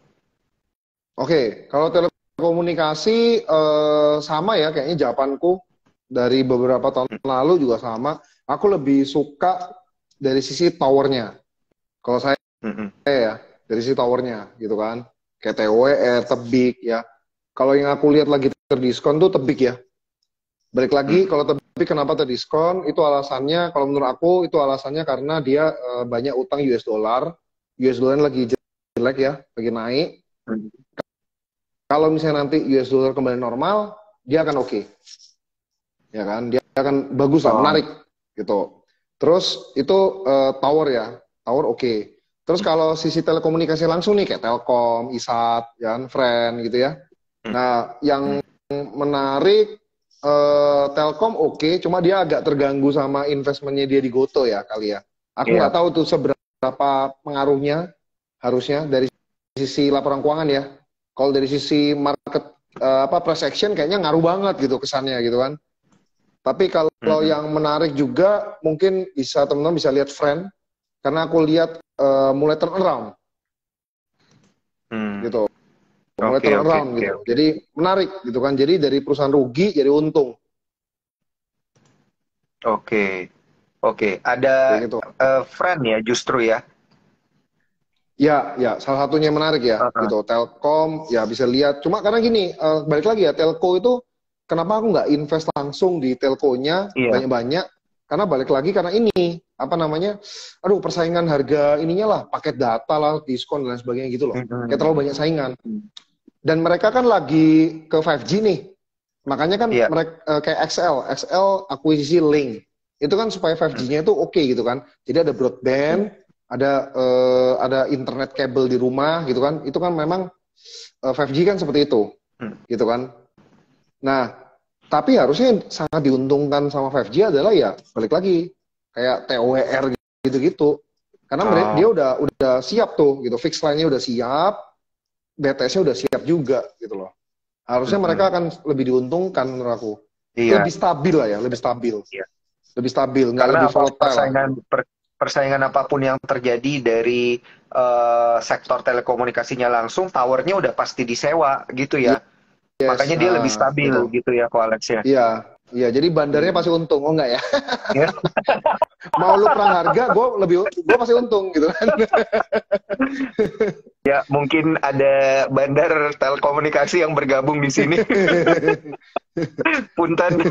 Oke, kalau telekomunikasi eh, sama ya kayaknya jawabanku dari beberapa tahun lalu juga sama. Aku lebih suka dari sisi towernya. Kalau saya Mm-mm. ya dari sisi towernya gitu kan. Kayak T W R, Tebik ya. Kalau yang aku lihat lagi terdiskon tuh Tebik ya. Balik lagi Mm-mm. kalau Tebik tapi kenapa terdiskon? Itu alasannya, kalau menurut aku, itu alasannya karena dia uh, banyak utang U S dollar. U S dollar lagi jelek ya, lagi naik. Hmm. Kalau misalnya nanti U S dollar kembali normal, dia akan oke. Okay. Ya kan? Dia akan bagus lah, Oh. menarik. Gitu. Terus itu uh, tower ya. Tower oke. Okay. Terus kalau sisi telekomunikasi langsung nih, kayak Telkom, Isat, ya kan, Friend gitu ya. Nah, yang menarik, uh, Telkom oke, okay, cuma dia agak terganggu sama investmentnya dia di Goto ya kali ya. Aku nggak Yeah. tahu tuh seberapa pengaruhnya harusnya dari sisi laporan keuangan ya. Kalau dari sisi market uh, apa price action kayaknya ngaruh banget gitu kesannya gitu kan. Tapi kalau Mm-hmm. yang menarik juga mungkin bisa teman-teman bisa lihat Friend karena aku lihat uh, mulai turn around. Hmm. Gitu. Mulai Oke, turn oke, around oke, gitu. oke. Jadi menarik gitu kan. Jadi dari perusahaan rugi jadi untung. Oke. Oke, ada Kayak gitu. uh, Friend ya justru ya. Ya, ya, salah satunya yang menarik ya, Uh-uh. gitu. Telkom, ya bisa lihat. Cuma karena gini, uh, balik lagi ya, telco itu kenapa aku nggak invest langsung di telkonya Iya. banyak-banyak? Karena balik lagi karena ini apa namanya, aduh persaingan harga ininya lah, paket data lah, diskon dan lain sebagainya gitu loh. Kayak terlalu banyak saingan. Dan mereka kan lagi ke lima G nih, makanya kan Iya. mereka uh, kayak X L, X L akuisisi Link. Itu kan supaya lima G-nya itu oke okay, gitu kan. Jadi ada broadband, ada uh, ada internet kabel di rumah gitu kan. Itu kan memang uh, lima G kan seperti itu. Hmm. Gitu kan. Nah, tapi harusnya yang sangat diuntungkan sama lima G adalah ya balik lagi kayak T O W R gitu-gitu. Karena mereka, Oh. dia udah udah siap tuh gitu. Fix line-nya udah siap, B T S-nya udah siap juga gitu loh. Harusnya Mm-hmm. mereka akan lebih diuntungkan menurut aku. Iya. Lebih stabil lah ya, lebih stabil. Iya. Lebih stabil, nggak Karena lebih apa, volatile lah. persaingan per, persaingan apapun yang terjadi dari uh, sektor telekomunikasinya langsung, towernya udah pasti disewa gitu ya. Yes, Makanya dia lebih nah, stabil gitu. gitu ya, Ko Alex ya. Iya, iya. Jadi bandarnya Hmm. pasti untung, oh enggak ya? Ya. Mau lu perang harga, gue lebih, gue pasti untung gitu kan? Ya, mungkin ada bandar telekomunikasi yang bergabung di sini. Punten.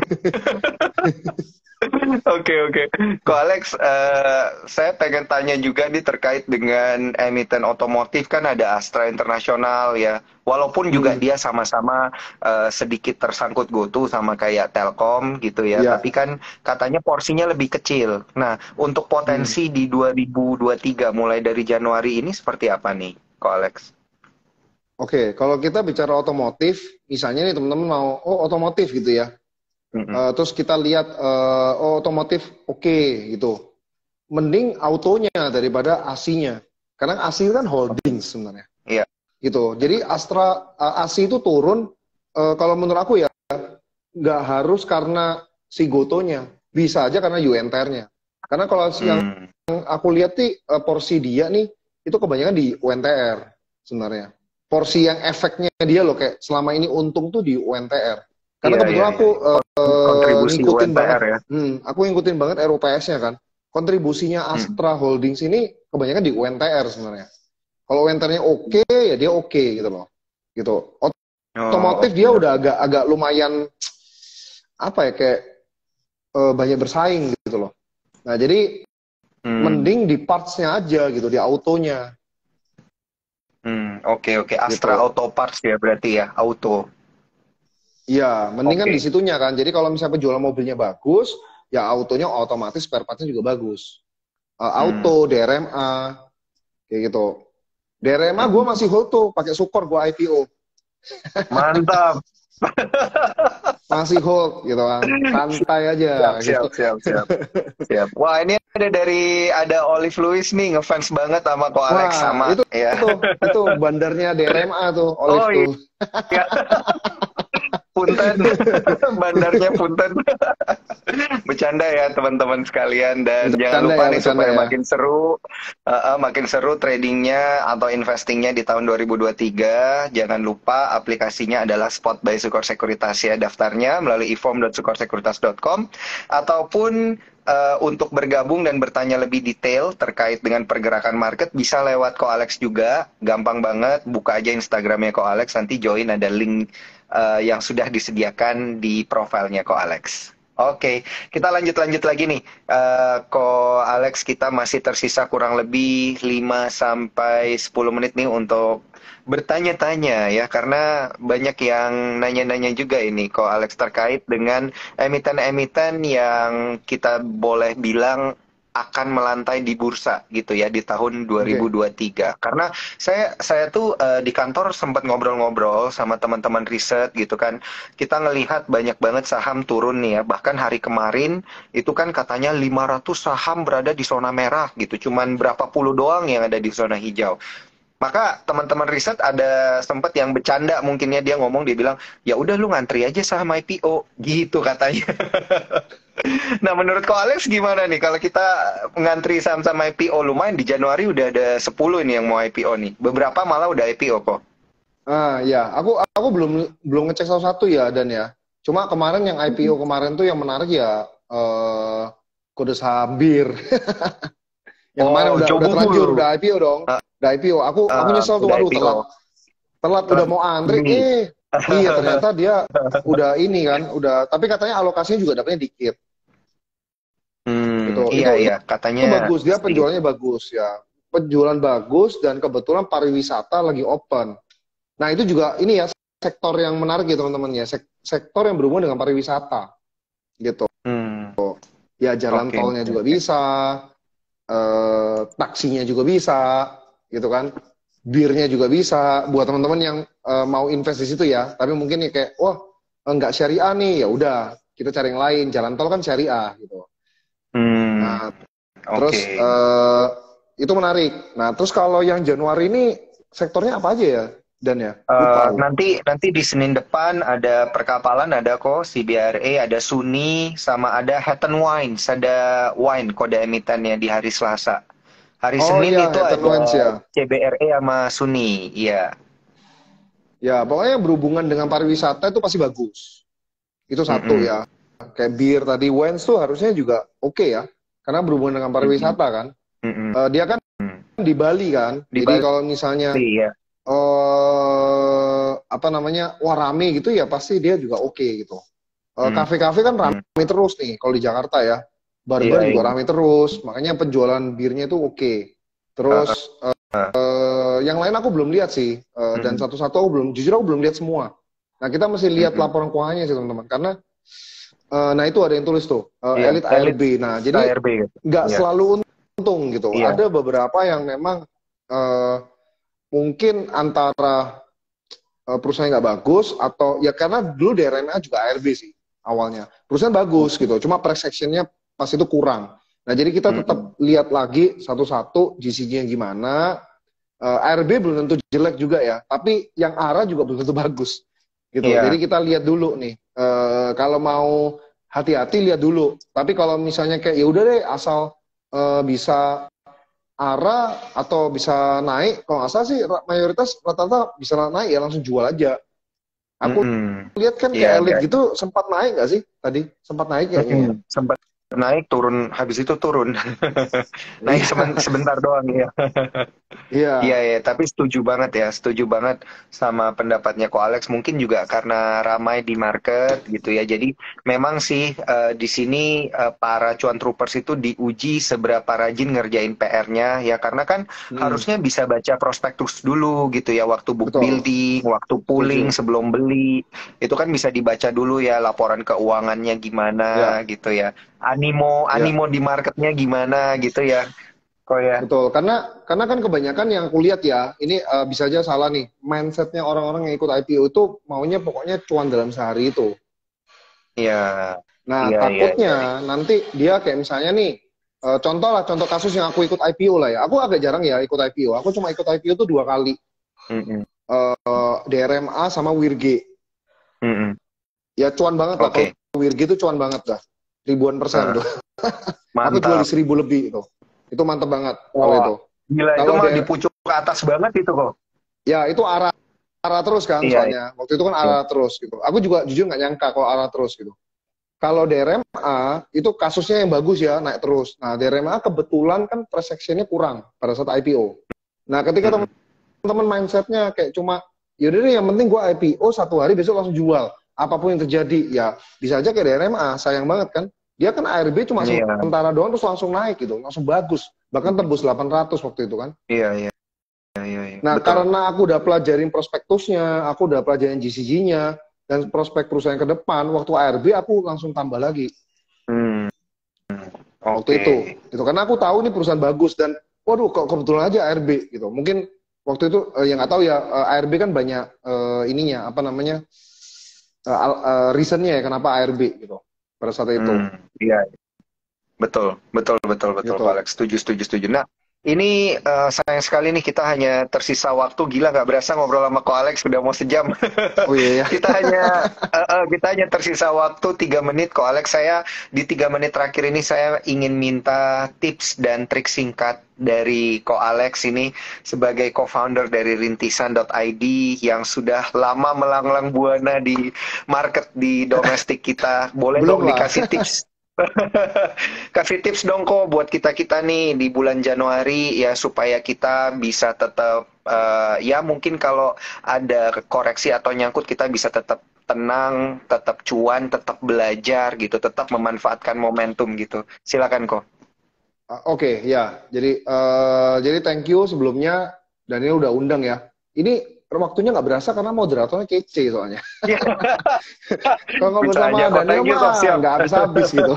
Oke, oke. Ko Alex, uh, saya pengen tanya juga nih terkait dengan emiten otomotif, kan ada Astra Internasional ya. Walaupun juga Hmm. dia sama-sama uh, sedikit tersangkut GoTo sama kayak Telkom gitu ya, Iya. tapi kan katanya porsinya lebih kecil. Nah, untuk potensi Hmm. di dua ribu dua puluh tiga mulai dari Januari ini seperti apa nih, Ko Alex? Oke, kalau kita bicara otomotif, misalnya nih teman-teman mau, oh otomotif gitu ya. Mm-mm. Uh, terus kita lihat, uh, oh otomotif oke okay, gitu. Mending autonya daripada A S I-nya. Karena A S I kan holding sebenarnya. Iya. Gitu. Jadi Astra A S I itu turun, uh, kalau menurut aku ya, nggak harus karena si Gotonya. Bisa aja karena U N T R-nya. Karena kalau yang Hmm. aku lihat nih, uh, porsi dia nih, itu kebanyakan di U N T R sebenarnya. Porsi yang efeknya dia loh, kayak selama ini untung tuh di U N T R. Karena Iya, kebetulan iya, aku iya. uh, Kontribusi ngikutin U N T R banget, ya. hmm, aku ngikutin banget R O P S-nya kan. Kontribusinya Hmm. Astra Holdings ini kebanyakan di U N T R sebenarnya. Kalau U N T R-nya oke, okay, ya dia oke okay, gitu loh. Gitu. Otomotif Oh, dia okay. udah agak agak lumayan apa ya kayak uh, banyak bersaing gitu loh. Nah jadi Hmm. mending di parts-nya aja gitu, di autonya. Hmm, oke, oke. Astra Gitu. Auto Parts ya berarti ya, auto. Iya, mendingan Oke. di situnya kan. Jadi kalau misalnya penjualan mobilnya bagus, ya autonya otomatis spare parts-nya juga bagus. Uh, auto, Hmm. D R M A, kayak gitu. D R M A gue Hmm. masih hold tuh, pakai Sukor gue I P O. Mantap. Masih hold gitu kan. Santai aja Siap, gitu. siap, siap, siap. Siap. Wah, ini ada dari ada Olive Lewis nih, ngefans banget sama Ko Alex Wah, sama itu ya. tuh, itu bandarnya D R M A tuh, Olive Oh tuh. iya. Punten. Bandarnya punten. Bercanda ya teman-teman sekalian, dan jangan Bercanda lupa ya, nih bercanda supaya ya. makin seru uh, uh, makin seru tradingnya atau investingnya di tahun dua ribu dua puluh tiga. Jangan lupa aplikasinya adalah Spot by Sukor Sekuritas ya, daftarnya melalui i f o m dot sukor sekuritas dot com ataupun uh, untuk bergabung dan bertanya lebih detail terkait dengan pergerakan market bisa lewat Ko Alex juga, gampang banget, buka aja Instagramnya Ko Alex, nanti join, ada link uh, yang sudah disediakan di profilnya Ko Alex. Oke, kita lanjut-lanjut lagi nih. Eh Ko Alex, kita masih tersisa kurang lebih lima sampai sepuluh menit nih untuk bertanya-tanya ya, karena banyak yang nanya-nanya juga ini Ko Alex terkait dengan emiten-emiten yang kita boleh bilang akan melantai di bursa gitu ya di tahun Oke. dua ribu dua puluh tiga. Karena saya saya tuh eh, di kantor sempat ngobrol-ngobrol sama teman-teman riset gitu kan, kita ngelihat banyak banget saham turun nih ya. Bahkan hari kemarin itu kan katanya lima ratus saham berada di zona merah gitu. Cuman berapa puluh doang yang ada di zona hijau. Maka teman-teman riset ada sempat yang bercanda mungkinnya dia ngomong dia bilang, "Ya udah lu ngantri aja saham I P O." Gitu katanya. Nah, menurut kau Alex gimana nih kalau kita ngantri saham-saham I P O lumayan di Januari udah ada sepuluh ini yang mau I P O nih. Beberapa malah udah I P O kok. Ah ya, aku aku belum belum ngecek salah satu ya dan ya. Cuma kemarin yang I P O kemarin tuh yang menarik ya eh kode saham bir. Yang kemarin Oh, udah Joe udah terlanjur, Bubur. udah I P O dong. Uh, Udah I P O. Aku aku uh, nyesel tuh, udah waduh telat. I P O. Telat udah Telat mau antri, beli. eh iya ternyata dia udah ini kan, udah tapi katanya alokasinya juga dapetnya dikit Hmm, gitu. iya Itu itu iya, katanya itu bagus, dia sedikit. penjualannya bagus ya. Penjualan bagus dan kebetulan pariwisata lagi open. Nah, itu juga ini ya sektor yang menarik ya teman-teman ya. Sek- sektor yang berhubungan dengan pariwisata gitu. Hmm, Ya jalan oke tolnya oke juga oke. bisa, eh, taksinya juga bisa, gitu kan. Birnya juga bisa buat teman-teman yang eh, mau invest di situ ya. Tapi mungkin ya kayak, wah nggak syariah nih, ya udah kita cari yang lain. Jalan tol kan syariah gitu. Hmm, Nah, oke. terus eh, itu menarik. Nah, terus kalau yang Januari ini sektornya apa aja ya? Dan ya, lupa Eh, aku. nanti nanti di Senin depan ada perkapalan, ada kok C B R A, ada Suni, sama ada Hatton Wines, ada wine kode emitennya di hari Selasa. Hari Oh Senin iya, itu Head and ada Wins ya. C B R A sama Suni, iya. Ya, pokoknya yang berhubungan dengan pariwisata itu pasti bagus. Itu satu Mm-mm, ya. Kayak bir tadi, Wens tuh harusnya juga oke ya. Karena berhubungan dengan mm-mm, pariwisata kan. mm-mm. Eh, dia kan di Bali kan. Di Jadi Bali kalau misalnya ya. eh apa namanya, wah rame gitu ya pasti dia juga oke gitu. Eh, Mm, Kafe-kafe kan mm. rame terus nih kalau di Jakarta ya. Iya, Bar-bar juga iya. rame terus. Makanya penjualan birnya itu oke. Uh, Terus uh, eh, yang lain aku belum lihat sih. Eh, dan mm-mm, satu-satu aku belum, jujur aku belum lihat semua. Nah, kita mesti lihat mm-mm. laporan keuangannya sih teman-teman. Karena eh, nah itu ada yang tulis tuh, eh, Iya, Elite elit A R B. Nah, jadi A R B gitu. nggak Iya, selalu untung gitu. iya. Ada beberapa yang memang eh, mungkin antara eh, perusahaan nggak bagus atau ya karena dulu D R M A juga A R B sih awalnya. Perusahaan bagus gitu, cuma price actionnya pas itu kurang. Nah, jadi kita Mm-mm. tetap lihat lagi satu-satu G C G-nya gimana. Eh, A R B belum tentu jelek juga ya, tapi yang A R A juga belum tentu bagus gitu. Jadi Iya. kita lihat dulu nih, eh, kalau mau hati-hati lihat dulu. Tapi kalau misalnya kayak ya udah deh asal eh, bisa A R A atau bisa naik, kalau nggak salah sih mayoritas rata-rata bisa naik ya langsung jual aja. Aku Mm-mm. lihat kan Iya, kayak iya. Elite gitu sempat naik nggak sih tadi? Sempat naik kayaknya ya. Mm-mm. Sempat naik turun habis itu turun. Naik seben- Iya, sebentar doang ya. Iya iya. ya, tapi setuju banget ya, setuju banget sama pendapatnya Ko Alex. Mungkin juga karena ramai di market gitu ya. Jadi memang sih eh, di sini eh, para cuan troopers itu diuji seberapa rajin ngerjain P R-nya ya. Karena kan Hmm, harusnya bisa baca prospektus dulu gitu ya, waktu book betul, building, waktu pooling setuju. sebelum beli. Itu kan bisa dibaca dulu ya, laporan keuangannya gimana Ya, gitu ya. Animo ya. animo di marketnya gimana gitu ya. Kok ya. Betul, karena karena kan kebanyakan yang aku lihat ya, ini eh, bisa aja salah nih. Mindsetnya orang-orang yang ikut I P O itu maunya pokoknya cuan dalam sehari itu. Iya, Nah, iya, iya, iya. takutnya nanti dia kayak misalnya nih, eh, contoh lah, contoh kasus yang aku ikut I P O lah ya. Aku agak jarang ya ikut I P O. Aku cuma ikut I P O tuh dua kali, Mm-mm, eh, D R M A sama Wirge. mm-mm. Ya cuan banget lah kalau Oke, Wirge itu cuan banget dah, ribuan persen Heeh, tuh. Aku jual di mantap. seribu lebih itu. Itu mantep banget kalau Wah, itu. gila itu Kalau mah di D R, pucuk ke atas banget itu kok. ya itu arah arah terus kan Iya, iya. soalnya. Waktu itu kan Iya. arah terus gitu. Aku juga jujur nggak nyangka kalau arah terus gitu. Kalau D R M A itu kasusnya yang bagus ya naik terus. Nah D R M A kebetulan kan transaksinya kurang pada saat I P O. Nah ketika Mm-mm, teman-teman mindsetnya kayak cuma yaudah deh yang penting gue I P O satu hari besok langsung jual. apapun yang terjadi, ya bisa aja kayak D R M A, sayang banget kan. Dia kan A R B cuma Iya. sementara doang terus langsung naik gitu, langsung bagus. Bahkan tembus delapan ratus waktu itu kan. Iya, iya, iya, iya. Nah, Betul. karena aku udah pelajarin prospektusnya, aku udah pelajarin G C G-nya, dan prospek perusahaan ke depan, waktu A R B aku langsung tambah lagi. Hmm. Waktu Oke. itu. Itu karena aku tahu ini perusahaan bagus dan waduh kok kebetulan aja A R B gitu. Mungkin waktu itu eh, yang nggak tahu ya eh, A R B kan banyak eh, ininya apa namanya eh, al- eh, reasonnya ya kenapa A R B gitu pada saat itu Hmm. Iya. Betul, betul, betul, betul, Pak gitu. Alex. Setuju, setuju, setuju. Nah, ini eh, sayang sekali nih kita hanya tersisa waktu. Gila nggak berasa ngobrol sama Ko Alex sudah mau sejam. Oh iya ya. Kita hanya eh, eh, kita hanya tersisa waktu tiga menit, Ko Alex. Saya di tiga menit terakhir ini saya ingin minta tips dan trik singkat dari Ko Alex ini sebagai co-founder dari rintisan dot I D yang sudah lama melanglang buana di market di domestik kita. Boleh Belum dong lah. dikasih tips. Kasih tips dong kok buat kita-kita nih di bulan Januari ya supaya kita bisa tetap eh, ya mungkin kalau ada koreksi atau nyangkut kita bisa tetap tenang, tetap cuan, tetap belajar gitu, tetap memanfaatkan momentum gitu. Silakan kok. Ah, Oke ya. Jadi eh, jadi thank you sebelumnya dan ini udah undang ya. Ini waktunya nggak berasa karena moderatornya kece soalnya. Kalau ngobrol Bisa aja sama kok. Daniel Thank you kok, mah siap. nggak habis-habis gitu.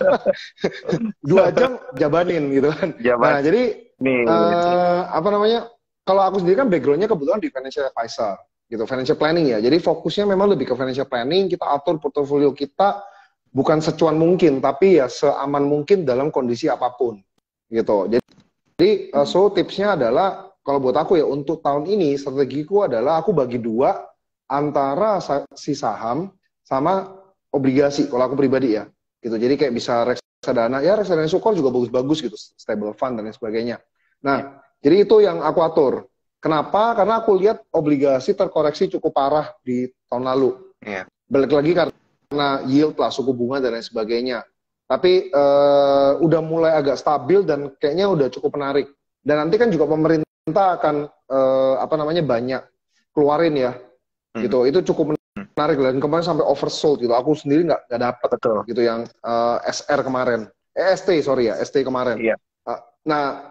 Dua jam jabanin gitu kan. Jabat Nah, jadi nih. eh, apa namanya? Kalau aku sendiri kan backgroundnya kebetulan di financial advisor, gitu, financial planning ya. Jadi fokusnya memang lebih ke financial planning. Kita atur portofolio kita bukan secuan mungkin, tapi ya seaman mungkin dalam kondisi apapun, gitu. Jadi, jadi eh, so tipsnya adalah kalau buat aku ya untuk tahun ini strategiku adalah aku bagi dua antara sa- si saham sama obligasi. Kalau aku pribadi ya, gitu. Jadi kayak bisa reksadana, ya reksadana Sukor juga bagus-bagus gitu, stable fund dan lain sebagainya. Nah, jadi itu yang aku atur. Kenapa? Karena aku lihat obligasi terkoreksi cukup parah di tahun lalu. Ya. Balik lagi karena yield lah, suku bunga dan lain sebagainya. Tapi eh, udah mulai agak stabil dan kayaknya udah cukup menarik. Dan nanti kan juga pemerintah akan eh, apa namanya banyak keluarin ya, Hmm. gitu. Itu cukup menarik dan kemarin sampai oversold gitu. Aku sendiri nggak nggak dapet Betul. gitu yang eh, S R kemarin, eh, S T sorry ya, S T kemarin. Iya. Eh, Nah,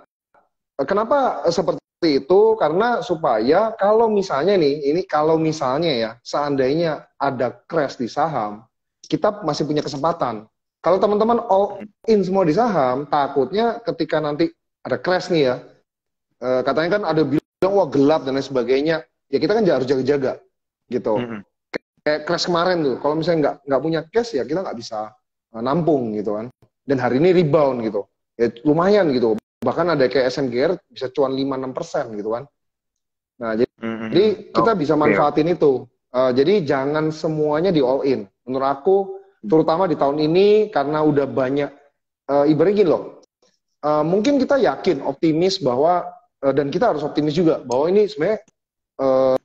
kenapa seperti itu? Karena supaya kalau misalnya nih, ini kalau misalnya ya, seandainya ada crash di saham, kita masih punya kesempatan. Kalau teman-teman all in semua di saham, takutnya ketika nanti ada crash nih ya, eh, katanya kan ada bilang wah gelap dan lain sebagainya, ya kita kan harus jaga-jaga gitu. Hmm. Kayak crash kemarin tuh, kalau misalnya nggak nggak punya cash ya kita nggak bisa eh, nampung gitu kan. Dan hari ini rebound gitu, ya lumayan gitu. Bahkan ada kayak S M G R bisa cuan lima enam persen gitu kan. Nah, jadi, jadi Hmm. kita Oke. bisa manfaatin itu. Eh, jadi jangan semuanya di all in. Menurut aku, terutama di tahun ini karena udah banyak, eh, ibaratnya gini loh, eh, mungkin kita yakin, optimis bahwa, eh, dan kita harus optimis juga, bahwa ini sebenarnya eh,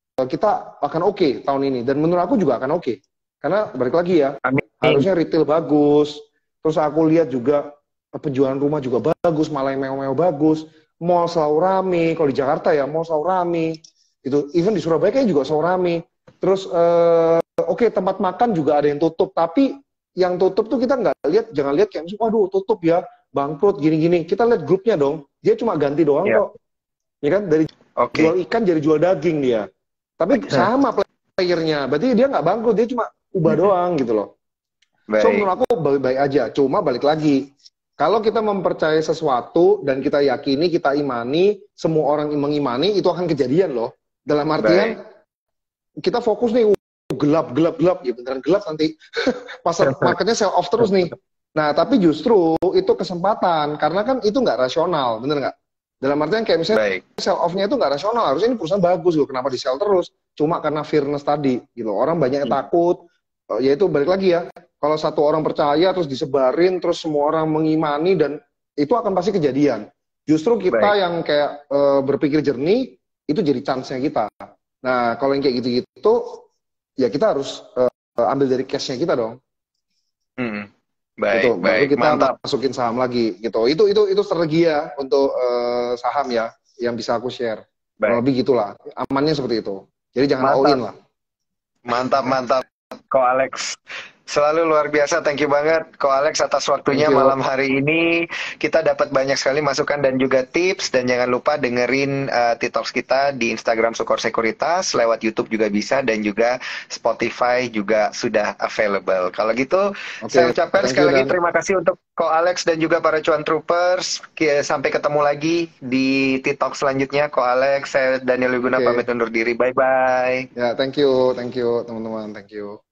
kita akan oke okay tahun ini. Dan menurut aku juga akan oke. Okay. Karena balik lagi ya, Amin. harusnya retail bagus. Terus aku lihat juga penjualan rumah juga bagus, malah yang mewah-mewah bagus. Mall selalu rame. Kalau di Jakarta ya, mall selalu rame. Itu even di Surabaya kayaknya juga selalu rame. Terus eh, oke okay, tempat makan juga ada yang tutup, tapi yang tutup tuh kita nggak lihat, jangan lihat kayak waduh tutup ya, bangkrut gini-gini. Kita lihat grupnya dong. Dia cuma ganti doang Ya. kok. Ya kan dari Oke. jual ikan jadi jual daging dia. Tapi sama playernya, berarti dia nggak bangkrut, dia cuma ubah doang gitu loh. So Baik. menurut aku baik-baik aja, cuma balik lagi. Kalau kita mempercayai sesuatu dan kita yakini, kita imani, semua orang mengimani, itu akan kejadian loh. Dalam artian, Baik. kita fokus nih, uh, gelap, gelap, gelap, ya beneran gelap nanti. Pasar marketnya sell off terus nih. Nah, tapi justru itu kesempatan, karena kan itu nggak rasional, bener nggak? Dalam artian kayak misalnya, Baik. sell off-nya itu nggak rasional, harusnya ini perusahaan bagus loh, kenapa di sell terus? Cuma karena fearness tadi, gitu. Orang banyak yang takut, uh, ya itu balik lagi ya, kalau satu orang percaya terus disebarin terus semua orang mengimani dan itu akan pasti kejadian. Justru kita Baik. yang kayak e, berpikir jernih itu jadi chance-nya kita. Nah, kalau yang kayak gitu-gitu ya kita harus e, ambil dari cash-nya kita dong. Hmm. Gitu, Baik, baru baik. kita Mantap. masukin saham lagi gitu. Itu itu itu strategi ya untuk e, saham ya yang bisa aku share. Kurang Baik. lebih gitulah. Amannya seperti itu. Jadi jangan all Mantap. in lah. Mantap, mantap. Ko Alex. Selalu luar biasa, thank you banget Ko Alex atas Thank waktunya you. malam hari ini. Kita dapat banyak sekali masukan dan juga tips. Dan jangan lupa dengerin uh, T-Talks kita di Instagram Sukor Sekuritas, lewat YouTube juga bisa, dan juga Spotify juga sudah available. Kalau gitu, saya Oke, ucapkan thank you sekali lagi Dan. terima kasih untuk Ko Alex dan juga para cuan troopers. Ki- Sampai ketemu lagi di T-Talks selanjutnya. Ko Alex, saya Daniel Wiguna Oke, pamit undur diri. Bye-bye. ya thank you, thank you teman-teman, thank you.